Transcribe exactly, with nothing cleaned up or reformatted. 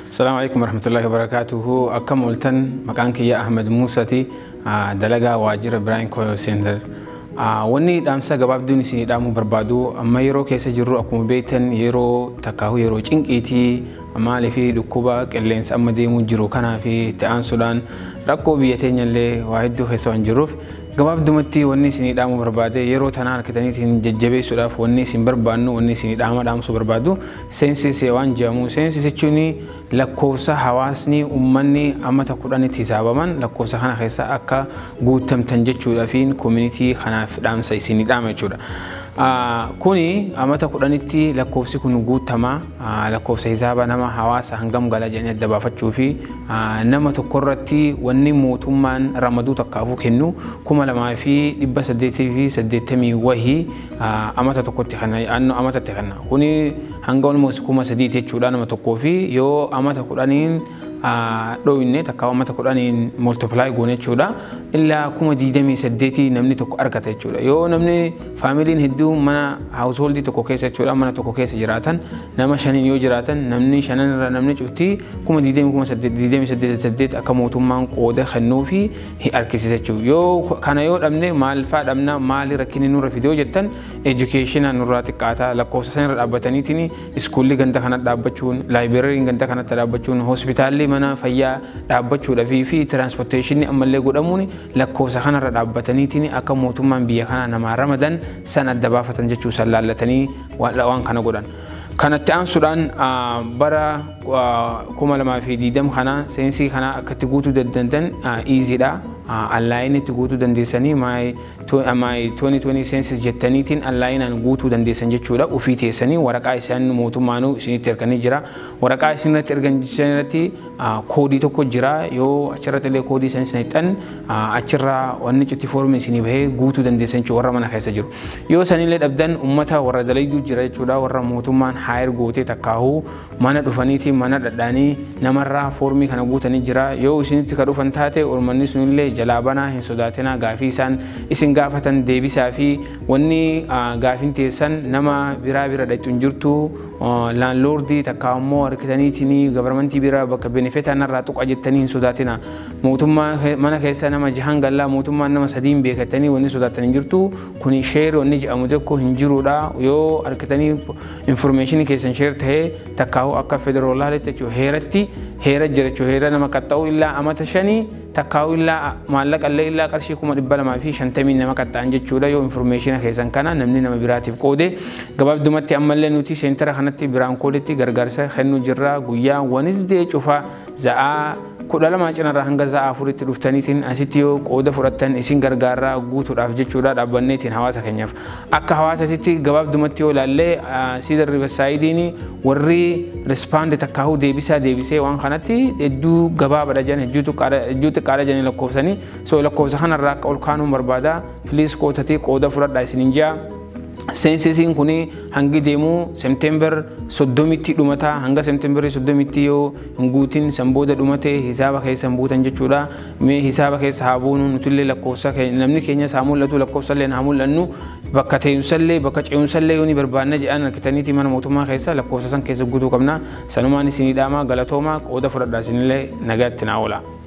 السلام عليكم ورحمة الله وبركاته. أكم ولتن مكانك يا أحمد موسى دلقا واجر براين كويو سندر وني دامسا قباب دوني سيني دامو بربادو أما يرو كيسا جرو أكم بيتن يرو تكاهو يرو جنك إيتي أما لفي لكوبا كاللينس أما ديمو جرو كان في تآن سودان ركو بيتين يلي واحدو خيسوان جروف قباب دومتي وني سيني دامو بربادي يرو تنان كتانيتين ججبي سوداف وني سين بربانو وني سيني داما دامسو بربادو سينسي سيوان جامو سينسي سيچوني لكوسا حواسني أمني أما تقولني تزابا من لكوسا خنا خيسا أكا قوتم تنجتشو دافين كوميونيتي خنا دام سيسيني دام يجودا كوني أما تقولني تي لكوسي كونو قوتما لكوسا حسابا نما حواسا هنقم غلا جاني الدبافة تشوفي نما تقررتي وني موتمان رمضو تقافو كنو كما لما في لبا سديتي في سديتمي وهي أما تقولتي خنا أنو أما تتخنا كوني هنقول موسكوما سديتي تشودا نما تقوفي يو أما تقولانين لو إني تكاو أما تقولانين multiply قوني تشودا إلا كوما ديدمي سديتي نمني تكو أركته تشودا يو نمني فاميلين هدو منا household دي تكو كيسة تشودا منا تكو كيسة جراتن نما شانين يو جراتن نمني شانن را نمني شفتي كوما ديدمي كوما سديت ديدمي سديت سديت أكموتو مان قودة خنوفي هي أركيسة تشو يو كان يو نمني مال فاد أمنا مال ركيني نور فيديو جتن education نوراتي كاتا لكوسة سنر أبتني تيني سكولي غنتا خانت دابتشون library غنتا خانت دابتشون hospital mana fayya dhaabbachuudha fi fi transportation ammallee godhamuuni lakkoofsa kanarra dhaabbataniitini akka mootummaan biyya kana nama ramadan sana adda baafatan jechuu sallallatanii waan kana godhan kanatti aansuudhaan bara kuma lamaa fi digdama kana seensi kana akkatti guutuu dandan easy dha online itti guutuu dandeessanii my my twenty twenty census jettaniitiin online an guutuu dandeessan jechuudha ofii teessanii waraqaa isaan mootummaanu isinitti erganii jira waraqaa isinitti erganisanirratti koodii tokko jira yoo achirratti illee koodii isaan isinittan achirraa wanni citti foormi isinii bahee guutuu dandeessan jechuudha warra mana keessa jiru yoo sanillee dhabdan ummata warra dalayduu jira jechuudha warra mootummaan hire gootee takkaahu mana dhufaniitiin mana dhadhaanii namarraa foormii kana guutanii jira yoo isinitti ka dhufan taate ormanni sunillee jalaabanaa hin sodaatinaa gaafii isaan isin gaafatan deebisaa fi wanni gaafin teessan nama biraa bira dhayxu hin jirtu landlordii takka ammoo harkitaniitinii gabarmantii bira bakka benefita narraa tuqa jettanii hin sodaatina mootummaa mana keessa nama jahan gallaa mootummaan nama sadiin beekatanii wanni sodaatan hin jirtu kuni sheer wanni jedhamu tokko hin jiruudha yoo harkitanii information keessan sheer ta'ee takkaahu akka federaalaatti jechuudha heeratti heera jira jechuudha heera nama qaxxa'u illaa amata shanii takkaahu illaa maallaqa illee illaa qarshii kuma dhibba lamaa fi shantamii nama qaxxa'an jechuudha yoo information keessan kana namni nama biraatiif qoode gabaabdumatti ammallee nuti seentara kanatti biraan koodetti gargaarsa kennu jirra guyyaa wanisdee cufa za'aa kudha lama cinarraa hanga za'aa afuritti dhuftaniitiin asitti yoo qooda fudhattan isin gargaarraa guutuudhaaf jechuudha dhaabbanneetiin hawaasa keenyaaf akka hawaasatti gabaabdumatti yoo ilaallee Cedar Riverside warri respond takkaahu deebisaa deebisee waan kanatti hedduu gabaabadha jedhan hedduu xiqqaadha jedhanii lakkoofsanii so lakkoofsa kanarraa akka ol kaanuun barbaada please kootatii qooda fudhadhaa isinin jaa Sensisiin kuni hangi deemu September soddomitti dhumata hanga September soddomitti yoo nguutin sambooda dhumate hisaaba keessa buutan jechuudha mee hisaaba keessa haabuun nutille lakkoofsa namni keenya saa mul'atu lakkoofsa illee haa mul'annu bakka teeyumsallee bakka ceeyumsallee yoo ni barbaanna jedhan harkitaniitii mana mootummaa keessa lakkoofsa san keessa guutuu qabna sanumaan isinii dhaama galatooma qooda fudhadhaa isinillee nagaatti naa oola.